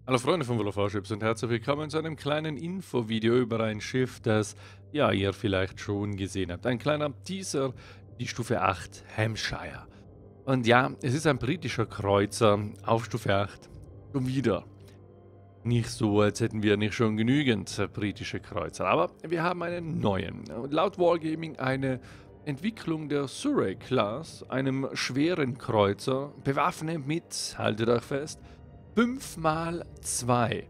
Hallo Freunde von World of Warships und herzlich willkommen zu einem kleinen Infovideo über ein Schiff, das ja ihr vielleicht schon gesehen habt. Ein kleiner Teaser, die Stufe 8 Hampshire. Und ja, es ist ein britischer Kreuzer auf Stufe 8. Schon wieder. Nicht so, als hätten wir nicht schon genügend britische Kreuzer, aber wir haben einen neuen. Und laut Wargaming eine Entwicklung der Surrey-Class, einem schweren Kreuzer, bewaffnet mit, haltet euch fest, 5x2,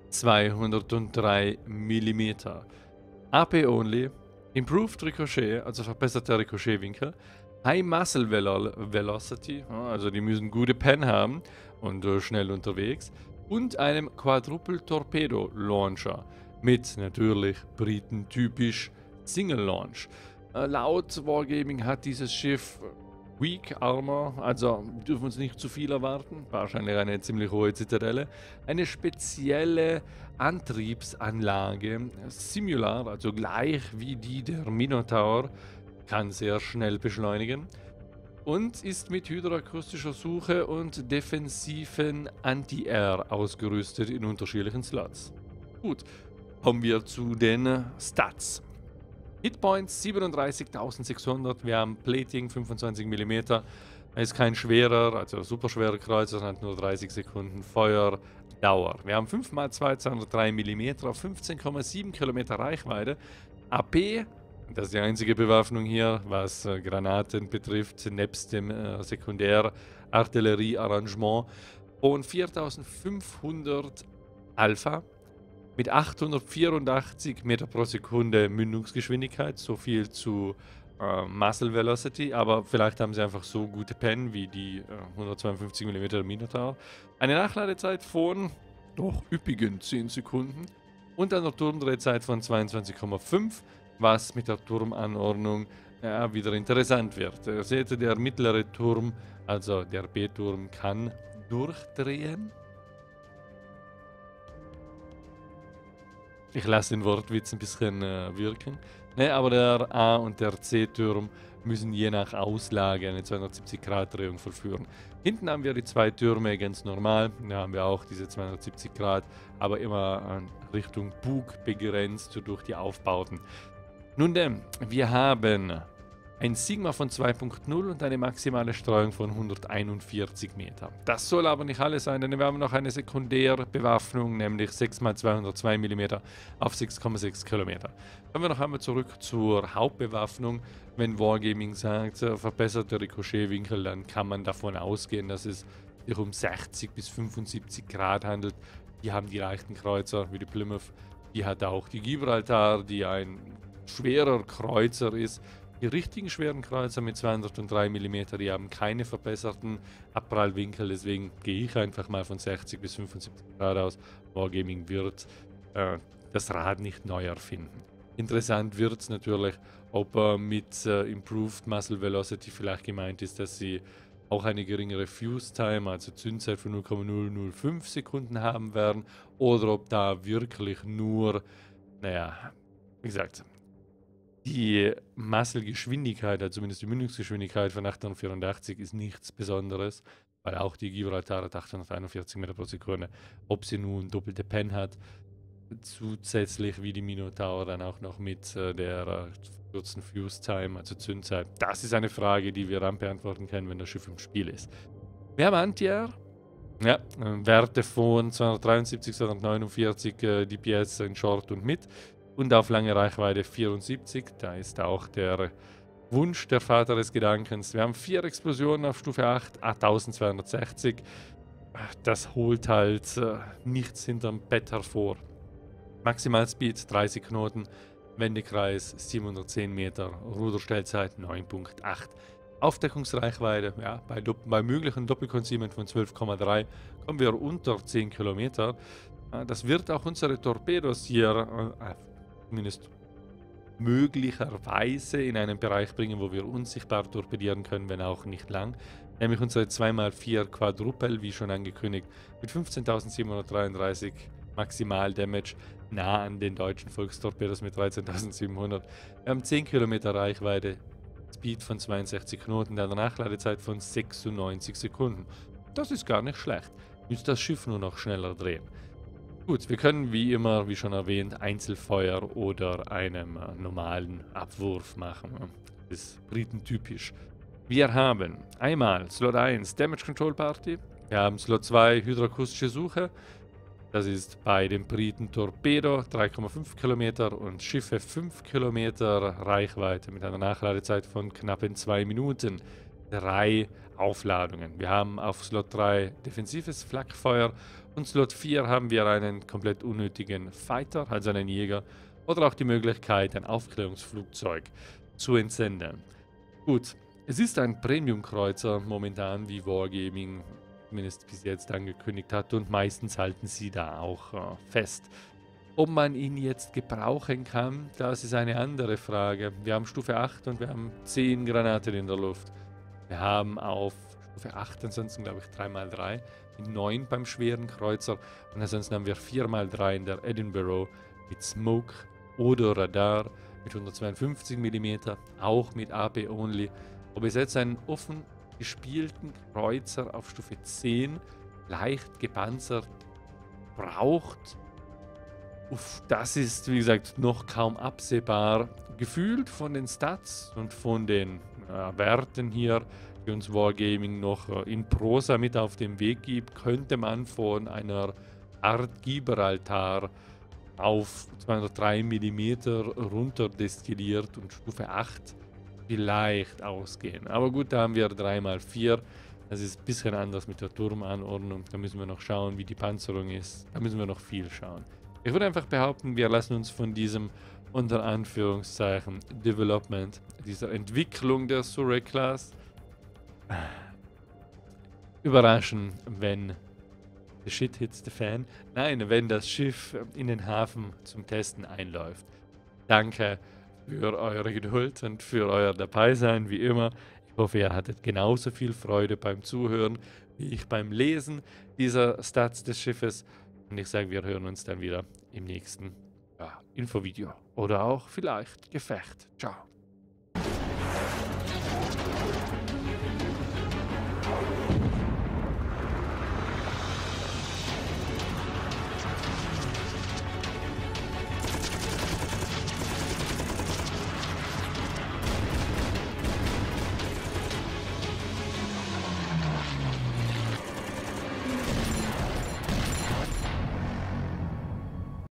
203 Millimeter. AP only, Improved Ricochet, also verbesserter Ricochetwinkel, High Muzzle Velocity, also die müssen gute Pen haben und schnell unterwegs, und einem Quadruple Torpedo Launcher mit natürlich Briten-typisch Single Launch. Laut Wargaming hat dieses Schiff Weak Armor, also dürfen uns nicht zu viel erwarten, wahrscheinlich eine ziemlich hohe Zitadelle, eine spezielle Antriebsanlage, Simular, also gleich wie die der Minotaur, kann sehr schnell beschleunigen und ist mit hydroakustischer Suche und defensiven Anti-Air ausgerüstet in unterschiedlichen Slots. Gut, kommen wir zu den Stats. Hitpoints 37.600, wir haben Plating 25 mm. Er ist kein schwerer, also superschwerer Kreuzer, hat nur 30 Sekunden Feuerdauer. Wir haben 5x2 203 mm auf 15,7 Kilometer Reichweite. AP, das ist die einzige Bewaffnung hier, was Granaten betrifft, nebst dem Sekundär-Artillerie-Arrangement, von 4500 Alpha mit 884 Meter pro Sekunde Mündungsgeschwindigkeit, so viel zu Muzzle Velocity, aber vielleicht haben sie einfach so gute Pen wie die 152 mm Minotaur. Eine Nachladezeit von doch üppigen 10 Sekunden und einer Turmdrehzeit von 22,5, was mit der Turmanordnung wieder interessant wird. Ihr seht, der mittlere Turm, also der B-Turm, kann durchdrehen. Ich lasse den Wortwitz ein bisschen wirken. Ne, aber der A- und der C-Turm müssen je nach Auslage eine 270-Grad-Drehung vollführen. Hinten haben wir die zwei Türme ganz normal. Da haben wir auch diese 270 Grad, aber immer Richtung Bug begrenzt durch die Aufbauten. Nun denn, wir haben ein Sigma von 2.0 und eine maximale Streuung von 141 Meter. Das soll aber nicht alles sein, denn wir haben noch eine Sekundärbewaffnung, nämlich 6x202 mm auf 6,6 Kilometer. Kommen wir noch einmal zurück zur Hauptbewaffnung. Wenn Wargaming sagt, verbesserte Ricochetwinkel, dann kann man davon ausgehen, dass es sich um 60 bis 75 Grad handelt. Die haben die leichten Kreuzer wie die Plymouth. Die hat auch die Gibraltar, die ein schwerer Kreuzer ist. Die richtigen schweren Kreuzer mit 203 mm, die haben keine verbesserten Abprallwinkel, deswegen gehe ich einfach mal von 60 bis 75 Grad aus. Wargaming wird das Rad nicht neu erfinden. Interessant wird es natürlich, ob mit Improved Muzzle Velocity vielleicht gemeint ist, dass sie auch eine geringere Fuse Time, also Zündzeit von 0,005 Sekunden haben werden, oder ob da wirklich nur, naja, wie gesagt, die Muscle-Geschwindigkeit, also zumindest die Mündungsgeschwindigkeit von 884 ist nichts Besonderes, weil auch die Gibraltar hat 841 Meter pro Sekunde. Ob sie nun doppelte Pen hat, zusätzlich wie die Minotaur dann auch noch mit der kurzen Fuse Time, also Zündzeit. Das ist eine Frage, die wir dann beantworten können, wenn das Schiff im Spiel ist. Wir haben Anti-Air. Ja, Werte von 273, 249 DPS in Short und Mid. Und auf lange Reichweite 74. Da ist auch der Wunsch der Vater des Gedankens. Wir haben 4 Explosionen auf Stufe 8, 1260. Das holt halt nichts hinterm Bett hervor. Maximalspeed 30 Knoten, Wendekreis 710 Meter, Ruderstellzeit 9,8. Aufdeckungsreichweite, ja, bei möglichen Doppelconcealment von 12,3 kommen wir unter 10 Kilometer. Das wird auch unsere Torpedos hier zumindest möglicherweise in einen Bereich bringen, wo wir unsichtbar torpedieren können, wenn auch nicht lang. Nämlich unsere 2x4 Quadruple, wie schon angekündigt, mit 15.733 Maximal Damage, nah an den deutschen Volkstorpedos mit 13.700. Wir haben 10 Kilometer Reichweite, Speed von 62 Knoten, eine Nachladezeit von 96 Sekunden. Das ist gar nicht schlecht. müsste das Schiff nur noch schneller drehen. Gut, wir können wie immer, wie schon erwähnt, Einzelfeuer oder einen normalen Abwurf machen. Das ist britentypisch. Wir haben einmal Slot 1 Damage Control Party. Wir haben Slot 2 Hydroakustische Suche. Das ist bei den Briten Torpedo 3,5 Kilometer und Schiffe 5 Kilometer Reichweite mit einer Nachladezeit von knappen 2 Minuten. 3 Aufladungen. Wir haben auf Slot 3 defensives Flakfeuer und Slot 4 haben wir einen komplett unnötigen Fighter, also einen Jäger, oder auch die Möglichkeit, ein Aufklärungsflugzeug zu entsenden. Gut, es ist ein Premium-Kreuzer momentan, wie Wargaming zumindest bis jetzt angekündigt hat, und meistens halten sie da auch fest. Ob man ihn jetzt gebrauchen kann, das ist eine andere Frage. Wir haben Stufe 8 und wir haben 10 Granaten in der Luft. Wir haben auf Stufe 8 ansonsten, glaube ich, 3x3 mit 9 beim schweren Kreuzer und ansonsten haben wir 4x3 in der Edinburgh mit Smoke oder Radar mit 152 mm, auch mit AP Only. Ob es jetzt einen offen gespielten Kreuzer auf Stufe 10 leicht gepanzert braucht, das ist, wie gesagt, noch kaum absehbar. Gefühlt von den Stats und von den Werten hier, die uns Wargaming noch in Prosa mit auf den Weg gibt, könnte man von einer Art Gibraltar auf 203 mm runter destilliert und Stufe 8 vielleicht ausgehen. Aber gut, da haben wir 3x4. Das ist ein bisschen anders mit der Turmanordnung. Da müssen wir noch schauen, wie die Panzerung ist. Da müssen wir noch viel schauen. Ich würde einfach behaupten, wir lassen uns von diesem, unter Anführungszeichen, Development, dieser Entwicklung der Surrey Class überraschen, wenn the shit hits the fan. Nein, wenn das Schiff in den Hafen zum Testen einläuft. Danke für eure Geduld und für euer Dabeisein, wie immer. Ich hoffe, ihr hattet genauso viel Freude beim Zuhören, wie ich beim Lesen dieser Stats des Schiffes. Und ich sage, wir hören uns dann wieder im nächsten Infovideo oder auch vielleicht Gefecht. Ciao.